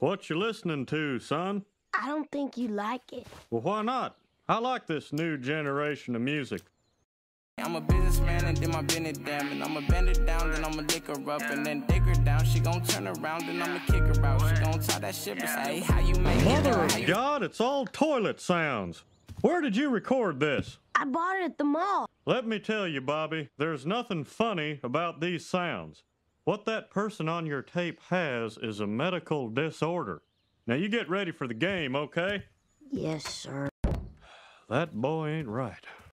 What you listening to, son? I don't think you like it. Well, why not? I like this new generation of music. I'm a businessman and then my business damn. And I'ma bend her down, then I'ma lick her up and then dig her down. She gon' turn around and I'ma kick her out. She gon' tie that shit, but say, how you make Mother it? of God, it's all toilet sounds. Where did you record this? I bought it at the mall. Let me tell you, Bobby, there's nothing funny about these sounds. What that person on your tape has is a medical disorder. Now you get ready for the game, okay? Yes, sir. That boy ain't right.